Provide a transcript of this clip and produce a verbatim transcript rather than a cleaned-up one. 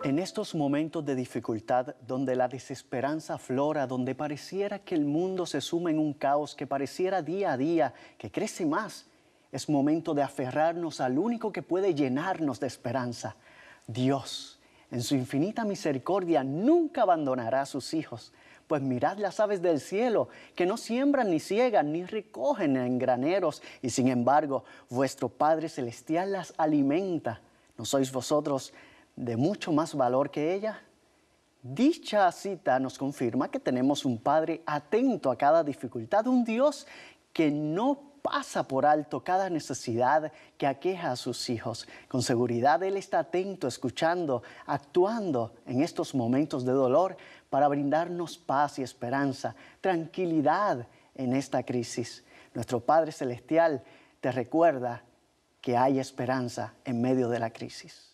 En estos momentos de dificultad, donde la desesperanza aflora, donde pareciera que el mundo se suma en un caos que pareciera día a día, que crece más, es momento de aferrarnos al único que puede llenarnos de esperanza. Dios, en su infinita misericordia, nunca abandonará a sus hijos. Pues mirad las aves del cielo, que no siembran ni ciegan ni recogen en graneros, y sin embargo, vuestro Padre Celestial las alimenta. ¿No sois vosotros de mucho más valor que ella? Dicha cita nos confirma que tenemos un Padre atento a cada dificultad, un Dios que no pasa por alto cada necesidad que aqueja a sus hijos. Con seguridad Él está atento, escuchando, actuando en estos momentos de dolor para brindarnos paz y esperanza, tranquilidad en esta crisis. Nuestro Padre Celestial te recuerda que hay esperanza en medio de la crisis.